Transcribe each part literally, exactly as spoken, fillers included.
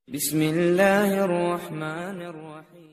বিসমিল্লাহির রহমানির রহিম।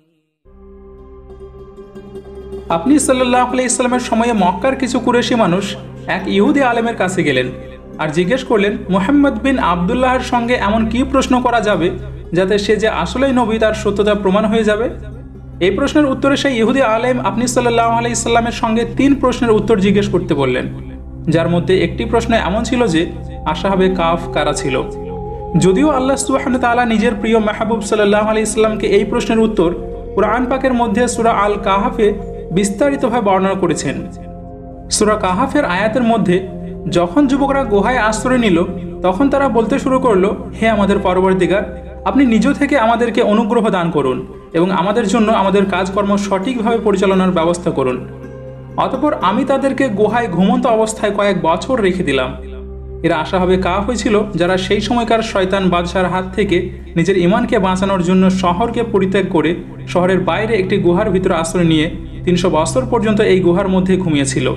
আপনি সাল্লাল্লাহু আলাইহি সাল্লামের সময়ে মক্কার কিছু কুরাইশি মানুষ এক ইহুদি আলেমের কাছে গেলেন আর জিজ্ঞেস করলেন, মুহাম্মদ বিন আবদুল্লাহর সঙ্গে এমন কি প্রশ্ন করা যাবে যাতে সে যে আসলেই নবী তার সত্যতা প্রমাণ হয়ে যাবে। এই প্রশ্নের উত্তরে সেই ইহুদি আলেম আপনি সাল্লাল্লাহু আলাইহি সাল্লামের সঙ্গে তিন প্রশ্নের উত্তর জিজ্ঞেস করতে বললেন, যার মধ্যে একটি প্রশ্ন এমন ছিল যে আসহাবে কাফ কারা ছিল। যদিও আল্লাহ সুবহানাহু ওয়া তাআলা নিজের প্রিয় মাহবুব সাল্লাল্লাহু আলাইহি সাল্লামকে এই প্রশ্নের উত্তর কুরআন পাকের মধ্যে সূরা আল কাহাফে বিস্তারিতভাবে বর্ণনা করেছেন। সূরা কাহাফের আয়াতের মধ্যে যখন যুবকরা গুহায় আশ্রয় নিল তখন তারা বলতে শুরু করলো, হে আমাদের পরবর্তীগার, আপনি নিজ থেকে আমাদেরকে অনুগ্রহ দান করুন এবং আমাদের জন্য আমাদের কাজকর্ম সঠিকভাবে পরিচালনার ব্যবস্থা করুন। অতঃপর আমি তাদেরকে গুহায় ঘুমন্ত অবস্থায় কয়েক বছর রেখে দিলাম। এরা আসহাবে কাফ হয়েছিল যারা সেই সময়কার শয়তান বাদশার হাত থেকে নিজের ঈমানকে বাঁচানোর জন্য শহরকে পরিত্যাগ করে শহরের বাইরে একটি গুহার ভিতরে আশ্রয় নিয়ে তিনশো বছর পর্যন্ত এই গুহার মধ্যে ঘুমিয়েছিল।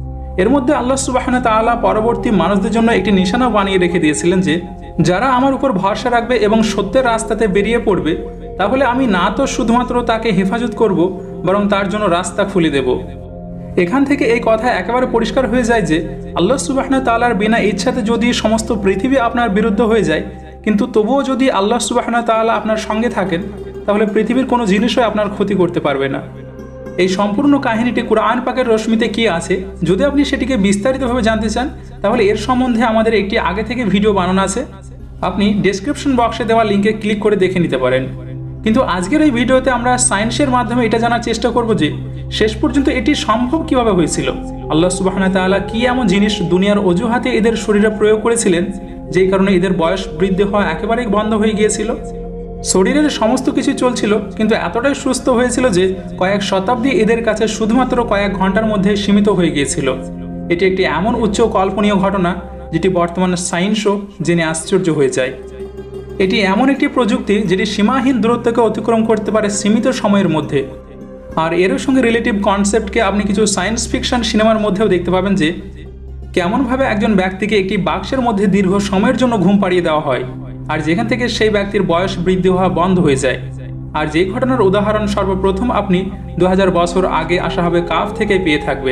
এর মধ্যে আল্লাহ সুবহানাহু ওয়া তাআলা পরবর্তী মানুষদের জন্য একটি নিশানা বানিয়ে রেখে দিয়েছিলেন যে যারা আমার উপর ভরসা রাখবে এবং সত্যের রাস্তাতে বেরিয়ে পড়বে, তাহলে আমি না তো শুধুমাত্র তাকে হেফাজত করব, বরং তার জন্য রাস্তা খুলে দেব। এখান থেকে এই কথা একেবারে পরিষ্কার হয়ে যায় যে আল্লাহ সুবহানাহু ওয়া তাআলার বিনা ইচ্ছাতে যদি সমস্ত পৃথিবী আপনার বিরুদ্ধে হয়ে যায়, কিন্তু তবুও যদি আল্লাহ সুবহানাহু ওয়া তাআলা আপনার সঙ্গে থাকেন, তাহলে পৃথিবীর কোনো জিনিসই আপনার ক্ষতি করতে পারবে না। এই সম্পূর্ণ কাহিনীটি কুরআন পাকের রশ্মিতে কি আছে, যদি আপনি সেটিকে বিস্তারিতভাবে জানতে চান, তাহলে এর সম্বন্ধে আমাদের একটি আগে থেকে ভিডিও বানানো আছে, আপনি ডেসক্রিপশন বক্সে দেওয়া লিঙ্কে ক্লিক করে দেখে নিতে পারেন। কিন্তু আজকের এই ভিডিওতে আমরা সায়েন্সের মাধ্যমে এটা জানার চেষ্টা করব যে শেষ পর্যন্ত এটি সম্ভব কিভাবে হয়েছিল। আল্লাহ সুবহানাহু ওয়া তাআলা কি এমন জিনিস দুনিয়ার অজুহাতে এদের শরীরে প্রয়োগ করেছিলেন যেই কারণে এদের বয়স বৃদ্ধি হওয়া একেবারেই বন্ধ হয়ে গিয়েছিল। শরীরের সমস্ত কিছু চলছিল, কিন্তু এতটাই সুস্থ হয়েছিল যে কয়েক শতাব্দী এদের কাছে শুধুমাত্র কয়েক ঘন্টার মধ্যে সীমিত হয়ে গিয়েছিল। এটি একটি এমন উচ্চ কল্পনীয় ঘটনা যেটি বর্তমান সায়েন্সও জেনে আশ্চর্য হয়ে যায়। এটি এমন একটি প্রযুক্তি যেটি সীমাহীন দূরত্বকে অতিক্রম করতে পারে সীমিত সময়ের মধ্যে। আর এর সঙ্গে রিলেটিভ কনসেপ্টকে আপনি কিছু সায়েন্স ফিকশন সিনেমার মধ্যেও দেখতে পাবেন যে কেমনভাবে একজন ব্যক্তিকে একটি বাক্সের মধ্যে দীর্ঘ সময়ের জন্য ঘুম পাড়িয়ে দেওয়া হয়, আর যেখান থেকে সেই ব্যক্তির বয়স বৃদ্ধি হওয়া বন্ধ হয়ে যায়। আর যে ঘটনার উদাহরণ সর্বপ্রথম আপনি দু হাজার বছর আগে আসহাবে কাফ থেকে পেয়ে থাকবেন।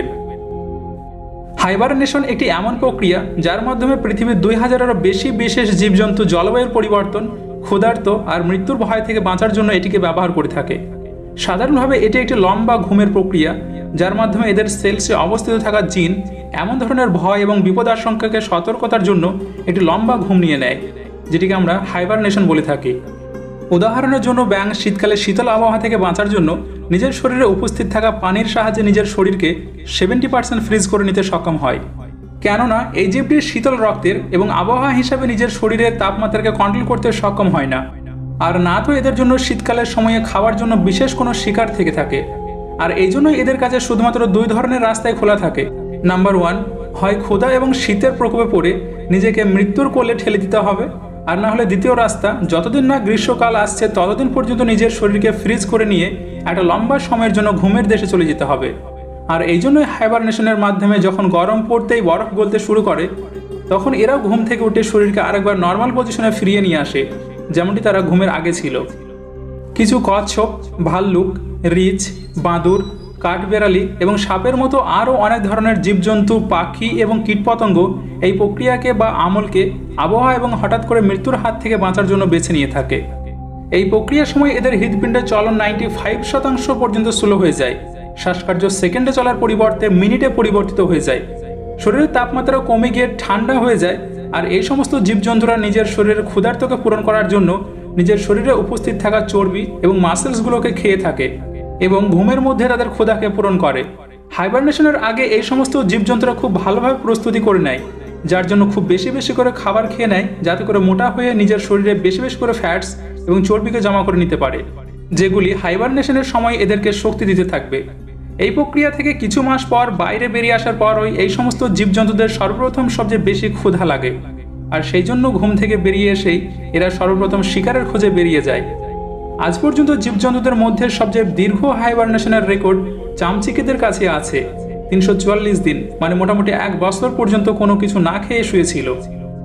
হাইবারনেশন একটি এমন প্রক্রিয়া যার মাধ্যমে পৃথিবীর দুই হাজারেরও বেশি বিশেষ জীবজন্তু জলবায়ুর পরিবর্তন, ক্ষুধার্ত আর মৃত্যুর ভয় থেকে বাঁচার জন্য এটিকে ব্যবহার করে থাকে। সাধারণভাবে এটি একটি লম্বা ঘুমের প্রক্রিয়া যার মাধ্যমে এদের সেলসে অবস্থিত থাকা জিন এমন ধরনের ভয় এবং বিপদাশঙ্কাকে সতর্কতার জন্য একটি লম্বা ঘুম নিয়ে নেয়, যেটিকে আমরা হাইবারনেশন বলে থাকি। উদাহরণের জন্য ব্যাঙ শীতকালে শীতল আবহাওয়া থেকে বাঁচার জন্য নিজের শরীরে উপস্থিত থাকা পানির সাহায্যে নিজের শরীরকে সেভেন্টি পার্সেন্ট ফ্রিজ করে নিতে সক্ষম হয়, কেননা এই জীবটির শীতল রক্তের এবং আবহাওয়া হিসাবে নিজের শরীরের তাপমাত্রাকে কন্ট্রোল করতে সক্ষম হয় না। আর না তো এদের জন্য শীতকালের সময়ে খাওয়ার জন্য বিশেষ কোনো শিকার থেকে থাকে। আর এই জন্যই এদের কাছে শুধুমাত্র দুই ধরনের রাস্তায় খোলা থাকে। নাম্বার ওয়ান, হয় ক্ষুধা এবং শীতের প্রকোপে পড়ে নিজেকে মৃত্যুর কোলে ঠেলে দিতে হবে, আর না হলে দ্বিতীয় রাস্তা, যতদিন না গ্রীষ্মকাল আসছে ততদিন পর্যন্ত নিজের শরীরকে ফ্রিজ করে নিয়ে একটা লম্বা সময়ের জন্য ঘুমের দেশে চলে যেতে হবে। আর এই জন্যই হাইবারনেশনের মাধ্যমে যখন গরম পড়তেই বরফ গলতে শুরু করে, তখন এরাও ঘুম থেকে উঠে শরীরকে আরেকবার নর্মাল পজিশনে ফিরিয়ে নিয়ে আসে, যেমনটি তারা ঘুমের আগে ছিল। কিছু কচ্ছপ, ভাল্লুক, রিছ, বাঁদর, কাঠবেড়ালি এবং সাপের মতো আরও অনেক ধরনের জীবজন্তু, পাখি এবং কীটপতঙ্গ এই প্রক্রিয়াকে বা আমলকে আবহাওয়া এবং হঠাৎ করে মৃত্যুর হাত থেকে বাঁচার জন্য বেছে নিয়ে থাকে। এই প্রক্রিয়ার সময় এদের হৃদপিণ্ডের চলন নাইনটি ফাইভ শতাংশ পর্যন্ত স্লো হয়ে যায়। শ্বাসকার্য সেকেন্ডে চলার পরিবর্তে মিনিটে পরিবর্তিত হয়ে যায়। শরীরের তাপমাত্রা কমে গিয়ে ঠান্ডা হয়ে যায়। আর এই সমস্ত জীবজন্তুরা নিজের শরীরের ক্ষুধার্তকে পূরণ করার জন্য নিজের শরীরে উপস্থিত থাকা চর্বি এবং মাসেলসগুলোকে খেয়ে থাকে এবং ঘুমের মধ্যে তাদের ক্ষুধাকে পূরণ করে। হাইবারনেশনের আগে এই সমস্ত জীবজন্তুরা খুব ভালোভাবে প্রস্তুতি করে নেয়, যার জন্য খুব বেশি বেশি করে খাবার খেয়ে নেয়, যাতে করে মোটা হয়ে নিজের শরীরে বেশি বেশি করে ফ্যাটস এবং চর্বিকে জমা করে নিতে পারে, যেগুলি হাইবারনেশনের সময় এদেরকে শক্তি দিতে থাকবে। এই প্রক্রিয়া থেকে কিছু মাস পর বাইরে বেরিয়ে আসার পরই এই সমস্ত জীবজন্তুদের সর্বপ্রথম সবচেয়ে বেশি ক্ষুধা লাগে, আর সেই জন্য ঘুম থেকে বেরিয়ে এসেই এরা সর্বপ্রথম শিকারের খোঁজে বেরিয়ে যায়। আজ পর্যন্ত জীবজন্তুদের মধ্যে সবচেয়ে দীর্ঘ হাইবারনেশনের রেকর্ড চামচিকেদের কাছে আছে। তিনশো চুয়াল্লিশ দিন, মানে মোটামুটি এক বছর পর্যন্ত কোনো কিছু না খেয়ে শুয়েছিল।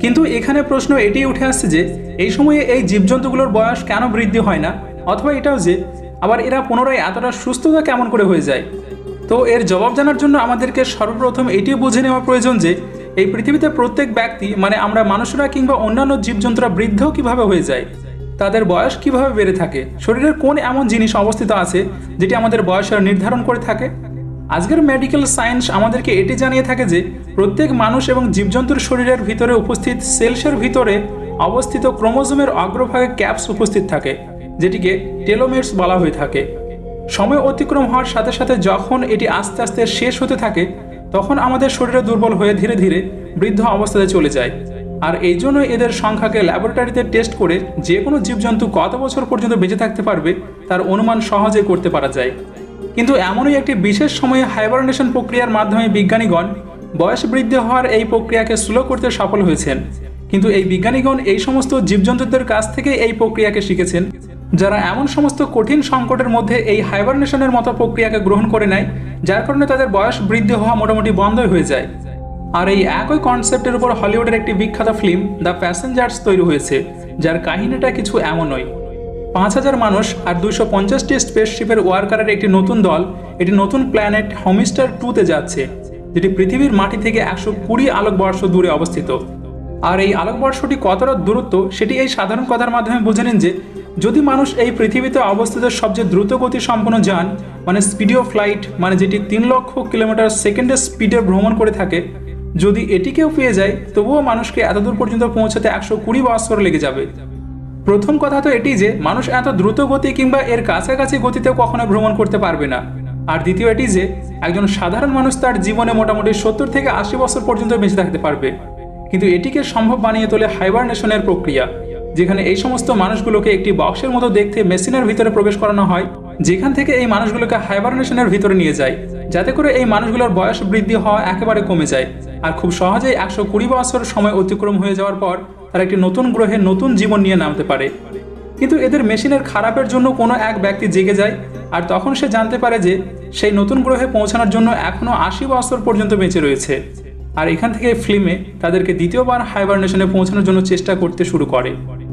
কিন্তু এখানে প্রশ্ন এটি উঠে আসছে যে এই সময়ে এই জীবজন্তুগুলোর বয়স কেন বৃদ্ধি হয় না, অথবা এটাও যে আবার এরা পুনরায় এতটা সুস্থতা কেমন করে হয়ে যায়। তো এর জবাব জানার জন্য আমাদেরকে সর্বপ্রথম এটি বুঝে নেওয়া প্রয়োজন যে এই পৃথিবীতে প্রত্যেক ব্যক্তি মানে আমরা মানুষরা কিংবা অন্যান্য জীবজন্তুরা বৃদ্ধও কিভাবে হয়ে যায়, তাদের বয়স কিভাবে বেড়ে থাকে, শরীরের কোন এমন জিনিস অবস্থিত আছে যেটি আমাদের বয়সের নির্ধারণ করে থাকে। আজকের মেডিকেল সায়েন্স আমাদেরকে এটি জানিয়ে থাকে যে প্রত্যেক মানুষ এবং জীবজন্তুর শরীরের ভিতরে উপস্থিত সেলসের ভিতরে অবস্থিত ক্রোমোজোমের অগ্রভাগে ক্যাপস উপস্থিত থাকে, যেটিকে টেলোমেরস বলা হয়ে থাকে। সময় অতিক্রম হওয়ার সাথে সাথে যখন এটি আস্তে আস্তে শেষ হতে থাকে তখন আমাদের শরীরে দুর্বল হয়ে ধীরে ধীরে বৃদ্ধ অবস্থাতে চলে যায়। আর এই জন্য এদের সংখ্যাকে ল্যাবরেটরিতে টেস্ট করে যে কোনো জীবজন্তু কত বছর পর্যন্ত বেঁচে থাকতে পারবে তার অনুমান সহজে করতে পারা যায়। কিন্তু এমনই একটি বিশেষ সময়ে হাইবারনেশন প্রক্রিয়ার মাধ্যমে বিজ্ঞানীগণ বয়স বৃদ্ধি হওয়ার এই প্রক্রিয়াকে স্লো করতে সফল হয়েছেন। কিন্তু এই বিজ্ঞানীগণ এই সমস্ত জীবজন্তুদের কাছ থেকে এই প্রক্রিয়াকে শিখেছেন যারা এমন সমস্ত কঠিন সংকটের মধ্যে এই হাইবারনেশনের মতো প্রক্রিয়াকে গ্রহণ করে নেয়, যার কারণে তাদের বয়স বৃদ্ধি হওয়া মোটামুটি বন্ধই হয়ে যায়। আর এই একই কনসেপ্টের উপর হলিউডের একটি বিখ্যাত ফিল্ম দ্য প্যাসেঞ্জার্স তৈরি হয়েছে, যার কাহিনীটা কিছু এমনই। পাঁচ হাজার মানুষ আর দুইশো পঞ্চাশটি স্পেসশিপের ওয়ার্কারের একটি নতুন দল এটি নতুন প্ল্যানেট হোমিস্টার টুতে যাচ্ছে, যেটি পৃথিবীর মাটি থেকে একশো কুড়ি আলোকবর্ষ দূরে অবস্থিত। আর এই আলোকবর্ষটি কতটা দূরত্ব সেটি এই সাধারণ কথার মাধ্যমে বুঝে নিন যে যদি মানুষ এই পৃথিবীতে অবস্থিত সবচেয়ে দ্রুত গতি সম্পন্ন যান মানে স্পিড অফ লাইট মানে যেটি তিন লক্ষ কিলোমিটার সেকেন্ডের স্পিডে ভ্রমণ করে থাকে, যদি এটিকেও পেয়ে যায় তবুও মানুষকে এত দূর পর্যন্ত পৌঁছাতে একশো কুড়ি বছর লেগে যাবে। প্রথম কথা তো এটি যে মানুষ এত দ্রুত গতি কিংবা এর কাছাকাছি গতিতেও কখনো ভ্রমণ করতে পারবে না। আর দ্বিতীয় এটি যে একজন সাধারণ মানুষ তার জীবনে মোটামুটি সত্তর থেকে আশি বছর পর্যন্ত বেঁচে থাকতে পারবে। কিন্তু এটিকে সম্ভব বানিয়ে তোলে হাইবারনেশনের প্রক্রিয়া, যেখানে এই সমস্ত মানুষগুলোকে একটি বক্সের মতো দেখতে মেশিনের ভিতরে প্রবেশ করানো হয়, যেখান থেকে এই মানুষগুলোকে হাইবারনেশনের ভিতরে নিয়ে যায়, যাতে করে এই মানুষগুলোর বয়স বৃদ্ধি হওয়া একেবারে কমে যায় আর খুব সহজেই একশো কুড়ি বছর সময় অতিক্রম হয়ে যাওয়ার পর তারা একটি নতুন গ্রহে নতুন জীবন নিয়ে নামতে পারে। কিন্তু এদের মেশিনের খারাপের জন্য কোনো এক ব্যক্তি জেগে যায় আর তখন সে জানতে পারে যে সেই নতুন গ্রহে পৌঁছানোর জন্য এখনো আশি বছর পর্যন্ত বেঁচে রয়েছে। আর এখান থেকে ফিল্মে তাদেরকে দ্বিতীয়বার হাইবারনেশনে পৌঁছানোর জন্য চেষ্টা করতে শুরু করে।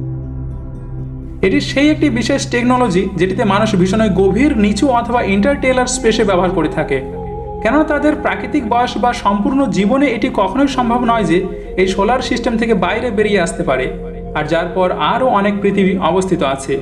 এটি সেই একটি বিশেষ টেকনোলজি যেটিতে মানুষ ভীষণই গভীর নিচু অথবা ইন্টারটেলার স্পেসে ব্যবহার করে থাকে, কেননা তাদের প্রাকৃতিক বয়স বা সম্পূর্ণ জীবনে এটি কখনোই সম্ভব নয় যে এই সোলার সিস্টেম থেকে বাইরে বেরিয়ে আসতে পারে, আর যার পর আরও অনেক পৃথিবী অবস্থিত আছে।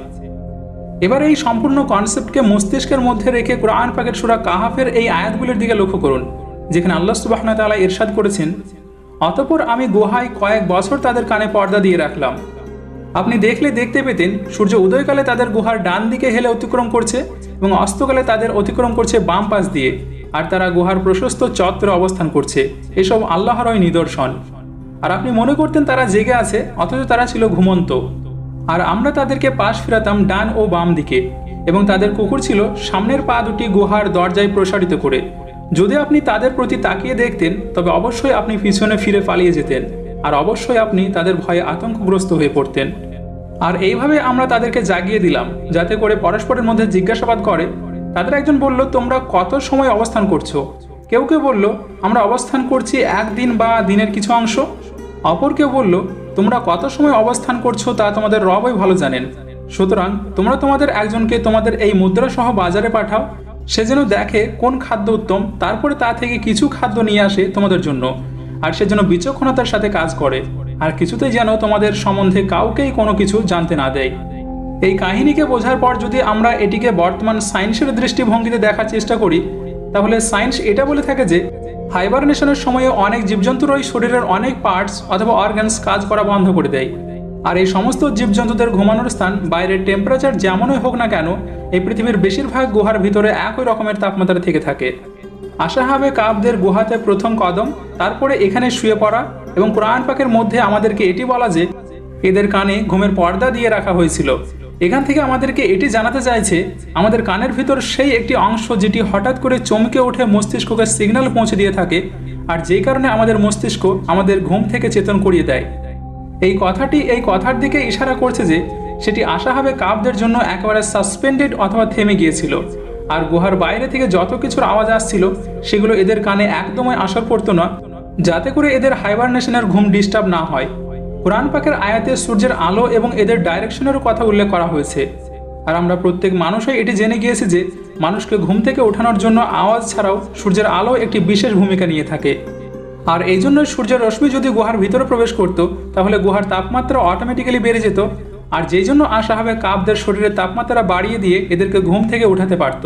এবার এই সম্পূর্ণ কনসেপ্টকে মস্তিষ্কের মধ্যে রেখে কোরআন পাকের সূরা কাহাফের এই আয়াতগুলির দিকে লক্ষ্য করুন, যেখানে আল্লাহ সুবহানাহু ওয়া তাআলা ইরশাদ করেছেন, অতঃপর আমি গুহায় কয়েক বছর তাদের কানে পর্দা দিয়ে রাখলাম। আপনি দেখলে দেখতে পেতেন সূর্য উদয়কালে তাদের গুহার ডান দিকে হেলে অতিক্রম করছে এবং অস্তকালে তাদের অতিক্রম করছে বাম পাশ দিয়ে, আর তারা গুহার প্রশস্ত চত্বরে অবস্থান করছে। এসব আল্লাহরই নিদর্শন। আর আপনি মনে করতেন তারা জেগে আছে, অথচ তারা ছিল ঘুমন্ত। আর আমরা তাদেরকে পাশ ফিরাতাম ডান ও বাম দিকে, এবং তাদের কুকুর ছিল সামনের পা দুটি গুহার দরজায় প্রসারিত করে। যদি আপনি তাদের প্রতি তাকিয়ে দেখতেন তবে অবশ্যই আপনি পিছনে ফিরে পালিয়ে যেতেন, আর অবশ্যই আপনি তাদের ভয়ে আতঙ্কগ্রস্ত হয়ে পড়তেন। আর এইভাবে আমরা তাদেরকে জাগিয়ে দিলাম যাতে করে পরস্পরের মধ্যে জিজ্ঞাসাবাদ করে। তাদের একজন বলল, তোমরা কত সময় অবস্থান করছো? কেউ কেউ বলল, আমরা অবস্থান করছি একদিন বা দিনের কিছু অংশ। অপর কেউ বলল, তোমরা কত সময় অবস্থান করছো তা তোমাদের রবই ভালো জানেন। সুতরাং তোমরা তোমাদের একজনকে তোমাদের এই মুদ্রা সহ বাজারে পাঠাও, সে যেন দেখে কোন খাদ্য উত্তম, তারপরে তা থেকে কিছু খাদ্য নিয়ে আসে তোমাদের জন্য, আর সে যেন বিচক্ষণতার সাথে কাজ করে, আর কিছুতেই যেন তোমাদের সম্বন্ধে কাউকেই কোনো কিছু জানতে না দেয়। এই কাহিনীকে বোঝার পর যদি আমরা এটিকে বর্তমান সায়েন্সের দৃষ্টিভঙ্গিতে দেখার চেষ্টা করি, তাহলে সায়েন্স এটা বলে থাকে যে হাইবারনেশনের সময়ে অনেক জীবজন্তুরই শরীরের অনেক পার্টস অথবা অর্গানস কাজ করা বন্ধ করে দেয়। আর এই সমস্ত জীবজন্তুদের ঘুমানোর স্থান বাইরের টেম্পারেচার যেমনই হোক না কেন, এই পৃথিবীর বেশিরভাগ গুহার ভিতরে একই রকমের তাপমাত্রা থেকে থাকে। আশাহাবে কাবদের গুহাতে প্রথম কদম, তারপরে এখানে শুয়ে পড়া, এবং কোরআন পাকের মধ্যে আমাদেরকে এটি বলা যে এদের কানে ঘুমের পর্দা দিয়ে রাখা হয়েছিল। এখান থেকে আমাদেরকে এটি জানাতে চাইছে আমাদের কানের ভিতর সেই একটি অংশ যেটি হঠাৎ করে চমকে উঠে মস্তিষ্ককে সিগন্যাল পৌঁছে দিয়ে থাকে, আর যেই কারণে আমাদের মস্তিষ্ক আমাদের ঘুম থেকে চেতন করিয়ে দেয়। এই কথাটি এই কথার দিকে ইশারা করছে যে সেটি আশাহাবে কাবদের জন্য একেবারে সাসপেন্ডেড অথবা থেমে গিয়েছিল, আর গুহার বাইরে থেকে যত কিছুর আওয়াজ আসছিল সেগুলো এদের কানে একদমই আসর পড়তো না, যাতে করে এদের হাইবারনেশনের ঘুম ডিস্টার্ব না হয়। কুরআন পাকের আয়াতে সূর্যের আলো এবং এদের ডাইরেকশনেরও কথা উল্লেখ করা হয়েছে। আর আমরা প্রত্যেক মানুষই এটি জেনে গিয়েছি যে মানুষকে ঘুম থেকে ওঠানোর জন্য আওয়াজ ছাড়াও সূর্যের আলো একটি বিশেষ ভূমিকা নিয়ে থাকে। আর এই জন্য সূর্যের রশ্মি যদি গুহার ভিতরে প্রবেশ করত তাহলে গুহার তাপমাত্রা অটোমেটিক্যালি বেড়ে যেত, আর যেই জন্য আসহাবে কাফদের শরীরের তাপমাত্রা বাড়িয়ে দিয়ে এদেরকে ঘুম থেকে উঠাতে পারত।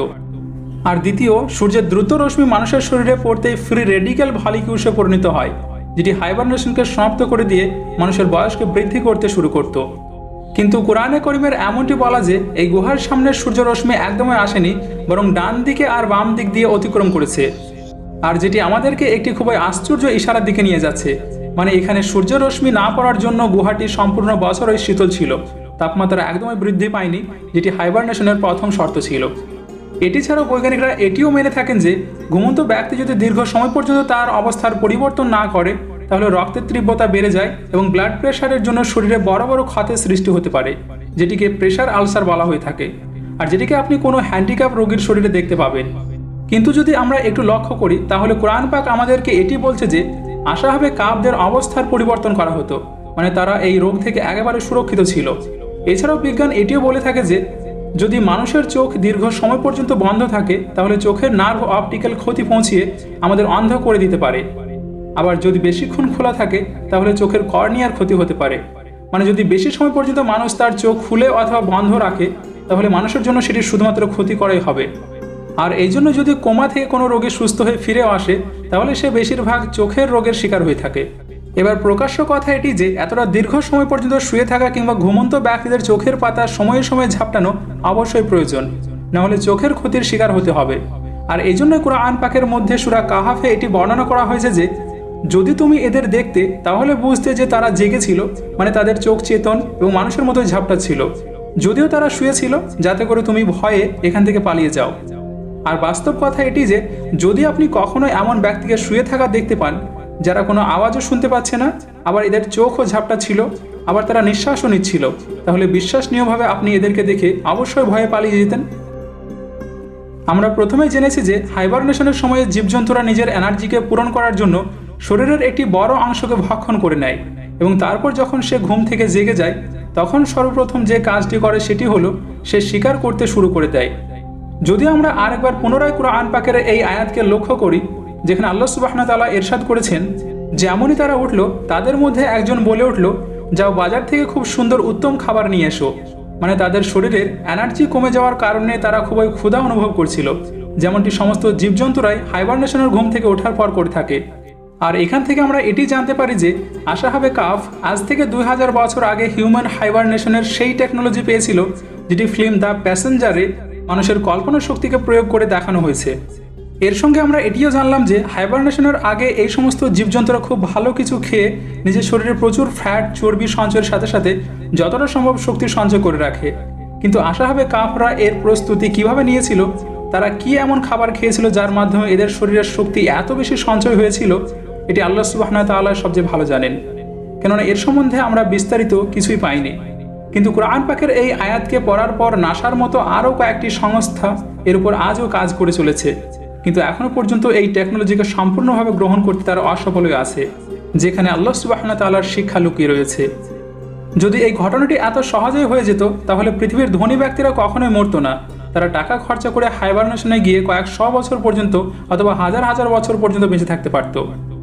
আর দ্বিতীয়, সূর্যের দ্রুত রশ্মি মানুষের শরীরে পড়তেই ফ্রি রেডিক্যাল ভলিকিউসে পরিণত হয়, যেটি হাইবারনেশনকে সমাপ্ত করে দিয়ে মানুষের বয়সকে বৃদ্ধি করতে শুরু করত। কিন্তু কোরআনে করিমের এমনটি বলা যে এই গুহার সামনে সূর্য রশ্মি একদমই আসেনি, বরং ডান দিকে আর বাম দিক দিয়ে অতিক্রম করেছে। আর যেটি আমাদেরকে একটি খুবই আশ্চর্য ইশারার দিকে নিয়ে যাচ্ছে, মানে এখানে সূর্য রশ্মি না পড়ার জন্য গুহাটি সম্পূর্ণ বছরই শীতল ছিল, তাপমাত্রা একদমই বৃদ্ধি পায়নি, যেটি হাইবারনেশনের প্রথম শর্ত ছিল। এটি ছাড়াও বৈজ্ঞানিকরা এটিও মেনে থাকেন যে ঘুমন্ত ব্যক্তি যদি দীর্ঘ সময় পর্যন্ত তার অবস্থার পরিবর্তন না করে তাহলে রক্তের তীব্রতা বেড়ে যায় এবং ব্লাড প্রেশারের জন্য শরীরে বড় বড় ক্ষতের সৃষ্টি হতে পারে, যেটিকে প্রেশার আলসার বলা হয়ে থাকে, আর যেটিকে আপনি কোনো হ্যান্ডিক্যাপ রোগীর শরীরে দেখতে পাবেন। কিন্তু যদি আমরা একটু লক্ষ্য করি তাহলে কোরআন পাক আমাদেরকে এটি বলছে যে আসহাবে কাফদের অবস্থার পরিবর্তন করা হতো, মানে তারা এই রোগ থেকে একেবারে সুরক্ষিত ছিল। এছাড়াও বিজ্ঞান এটিও বলে থাকে যে যদি মানুষের চোখ দীর্ঘ সময় পর্যন্ত বন্ধ থাকে তাহলে চোখের নার্ভ অপটিক্যাল ক্ষতি পৌঁছিয়ে আমাদের অন্ধ করে দিতে পারে। আবার যদি বেশিক্ষণ খোলা থাকে তাহলে চোখের কর্নিয়ার ক্ষতি হতে পারে, মানে যদি বেশি সময় পর্যন্ত মানুষ তার চোখ খুলে অথবা বন্ধ রাখে তাহলে মানুষের জন্য সেটি শুধুমাত্র ক্ষতি করাই হবে। আর এই জন্য যদি কোমা থেকে কোনো রোগী সুস্থ হয়ে ফিরেও আসে তাহলে সে বেশিরভাগ চোখের রোগের শিকার হয়ে থাকে। এবার প্রকাশ্য কথা এটি যে এতটা দীর্ঘ সময় পর্যন্ত শুয়ে থাকা কিংবা ঘুমন্ত ব্যক্তিদের চোখের পাতা সময়ে সময়ে ঝাপটানো অবশ্যই প্রয়োজন, নাহলে চোখের ক্ষতির শিকার হতে হবে। আর এই জন্য কুরআন পাকের মধ্যে সূরা কাহাফে এটি বর্ণনা করা হয়েছে যে যদি তুমি এদের দেখতে তাহলে বুঝতে যে তারা জেগেছিল, মানে তাদের চোখ চেতন এবং মানুষের মতোই ঝাপটাচ্ছিল, যদিও তারা শুয়েছিল, যাতে করে তুমি ভয়ে এখান থেকে পালিয়ে যাও। আর বাস্তব কথা এটি যে যদি আপনি কখনো এমন ব্যক্তিকে শুয়ে থাকা দেখতে পান যারা কোনো আওয়াজও শুনতে পাচ্ছে না, আবার এদের চোখও ঝাপটা ছিল, আবার তারা নিঃশ্বাসও নিচ্ছিল, তাহলে বিশ্বাসনীয়ভাবে আপনি এদেরকে দেখে অবশ্যই ভয়ে পালিয়ে যেতেন। আমরা প্রথমেই জেনেছি যে হাইবারনেশনের সময়ে জীবজন্তুরা নিজের এনার্জিকে পূরণ করার জন্য শরীরের একটি বড় অংশকে ভক্ষণ করে নেয় এবং তারপর যখন সে ঘুম থেকে জেগে যায় তখন সর্বপ্রথম যে কাজটি করে সেটি হলো সে শিকার করতে শুরু করে দেয়। যদি আমরা আরেকবার পুনরায় কুরআন পাকের এই আয়াতকে লক্ষ্য করি যেখানে আল্লাহ সুবহানাহু ওয়া তাআলা ইরশাদ করেছেন, যেমনই তারা উঠল তাদের মধ্যে একজন বলে উঠল, যাও বাজার থেকে খুব সুন্দর উত্তম খাবার নিয়ে এসো, মানে তাদের শরীরের এনার্জি কমে যাওয়ার কারণে তারা খুবই ক্ষুধা অনুভব করছিল, যেমনটি সমস্ত জীবজন্তুরাই হাইবারনেশনের ঘুম থেকে ওঠার পর করে থাকে। আর এখান থেকে আমরা এটি জানতে পারি যে আসহাবে কাফ আজ থেকে দুই হাজার বছর আগে হিউম্যান হাইবারনেশনের সেই টেকনোলজি পেয়েছিল যেটি ফিল্ম দ্য প্যাসেঞ্জারে মানুষের কল্পনা শক্তিকে প্রয়োগ করে দেখানো হয়েছে। এর সঙ্গে আমরা এটিও জানলাম যে হাইবারনেশনের আগে এই সমস্ত জীবজন্তুরা খুব ভালো কিছু খেয়ে নিজের শরীরে প্রচুর ফ্যাট চর্বি সঞ্চয়ের সাথে সাথে যতটা সম্ভব শক্তি সঞ্চয় করে রাখে। কিন্তু আসহাবে কাফরা এর প্রস্তুতি কিভাবে নিয়েছিল, তারা কি এমন খাবার খেয়েছিল যার মাধ্যমে এদের শরীরের শক্তি এত বেশি সঞ্চয় হয়েছিল, এটি আল্লাহ সুবহানাহু ওয়া তাআলা সবচেয়ে ভালো জানেন, কেননা এর সম্বন্ধে আমরা বিস্তারিত কিছুই পাইনি। কিন্তু কুরআন পাকের এই আয়াতকে পড়ার পর নাসার মতো আরও কয়েকটি সংস্থা এর উপর আজও কাজ করে চলেছে, কিন্তু এখনো পর্যন্ত এই টেকনোলজিকে সম্পূর্ণভাবে গ্রহণ করতে তারা অসফল হয়ে আছে, যেখানে আল্লাহ সুবহানাহু ওয়া তাআলার শিক্ষা লুকিয়ে রয়েছে। যদি এই ঘটনাটি এত সহজেই হয়ে যেত তাহলে পৃথিবীর ধনী ব্যক্তিরা কখনোই মরতো না, তারা টাকা খরচা করে হাইবারনেশনে গিয়ে কয়েকশো বছর পর্যন্ত অথবা হাজার হাজার বছর পর্যন্ত বেঁচে থাকতে পারত।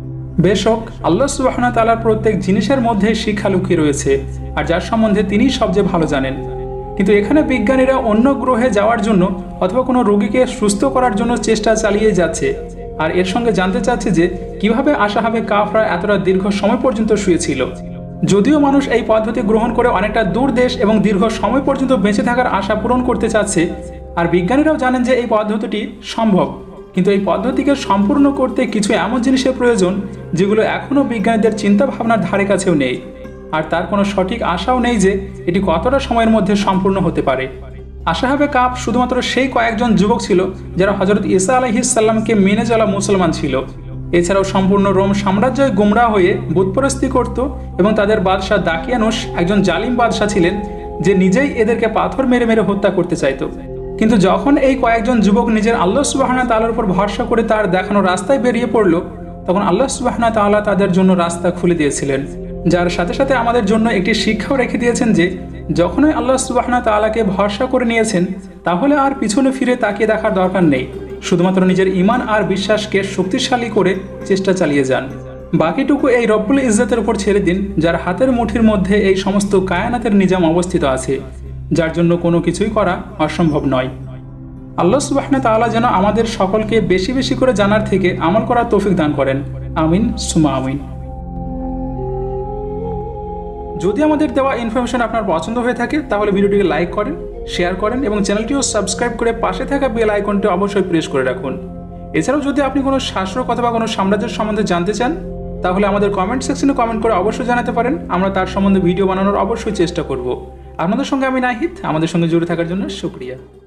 বেশক আল্লাহ সুবহানাহু ওয়া তাআলার প্রত্যেক জিনিসের মধ্যে শিক্ষা লুকিয়ে রয়েছে, আর যার সম্বন্ধে তিনিই সবচেয়ে ভালো জানেন। কিন্তু এখানে বিজ্ঞানীরা অন্য গ্রহে যাওয়ার জন্য অথবা কোনো রোগীকে সুস্থ করার জন্য চেষ্টা চালিয়ে যাচ্ছে, আর এর সঙ্গে জানতে চাচ্ছে যে কিভাবে আসহাবে কাফরা এতটা দীর্ঘ সময় পর্যন্ত শুয়েছিল। যদিও মানুষ এই পদ্ধতি গ্রহণ করে অনেকটা দূর দেশ এবং দীর্ঘ সময় পর্যন্ত বেঁচে থাকার আশা পূরণ করতে চাচ্ছে, আর বিজ্ঞানীরাও জানেন যে এই পদ্ধতিটি সম্ভব, কিন্তু এই পদ্ধতিকে সম্পূর্ণ করতে কিছু এমন জিনিসের প্রয়োজন যেগুলো এখনও বিজ্ঞানীদের চিন্তা ভাবনার ধারে কাছেও নেই, আর তার কোনো সঠিক আশাও নেই যে এটি কতটা সময়ের মধ্যে সম্পূর্ণ হতে পারে। আসহাবে কাফ শুধুমাত্র সেই কয়েকজন যুবক ছিল যারা হযরত ঈসা আলাইহিস সালামকে মেনে চলা মুসলমান ছিল। এছাড়াও সম্পূর্ণ রোম সাম্রাজ্যে গুমরা হয়ে বুতপরস্তি করত এবং তাদের বাদশাহ দাকিয়ানুস একজন জালিম বাদশাহ ছিলেন যে নিজেই এদেরকে পাথর মেরে মেরে হত্যা করতে চাইত। কিন্তু যখন এই কয়েকজন যুবক নিজের আল্লাহ সুবহানাহু ওয়া তাআলার উপর ভরসা করে তার দেখানো রাস্তায় বেরিয়ে পড়ল, তখন আল্লাহ সুবহানাহু ওয়া তাআলা তাদের জন্য রাস্তা খুলে দিয়েছিলেন। যার সাথে সাথে আমাদের জন্য একটি শিক্ষাও রেখে দিয়েছেন যে যখনই আল্লাহ সুবহানাহু ওয়া তাআলাকে ভরসা করে নিয়েছেন তাহলে আর পিছনে ফিরে তাকিয়ে দেখার দরকার নেই, শুধুমাত্র নিজের ঈমান আর বিশ্বাসকে শক্তিশালী করে চেষ্টা চালিয়ে যান। বাকিটুকু এই রব্বুল ইজ্জতের উপর ছেড়ে দিন, যার হাতের মুঠির মধ্যে এই সমস্ত কায়নাতের নিজাম অবস্থিত আছে, যার জন্য কোনো কিছুই করা অসম্ভব নয়। আল্লাহ সুবহানাহু ওয়া তাআলা যেন আমাদের সকলকে বেশি বেশি করে জানার থেকে আমল করার তৌফিক দান করেন। আমিন সুমা আমিন। যদি আমাদের দেওয়া ইনফরমেশন আপনার পছন্দ হয়ে থাকে তাহলে ভিডিওটিকে লাইক করেন, শেয়ার করেন এবং চ্যানেলটিও সাবস্ক্রাইব করে পাশে থাকা বেল আইকনটি অবশ্যই প্রেস করে রাখুন। এছাড়াও যদি আপনি কোনো শাস্ত্র কথা বা কোনো সাম্রাজ্যের সম্বন্ধে জানতে চান তাহলে আমাদের কমেন্ট সেকশনে কমেন্ট করে অবশ্যই জানাতে পারেন, আমরা তার সম্বন্ধে ভিডিও বানানোর অবশ্যই চেষ্টা করব। আপনাদের সঙ্গে আমি নাহিদ, আমাদের সঙ্গে জুড়ে থাকার জন্য শুকরিয়া।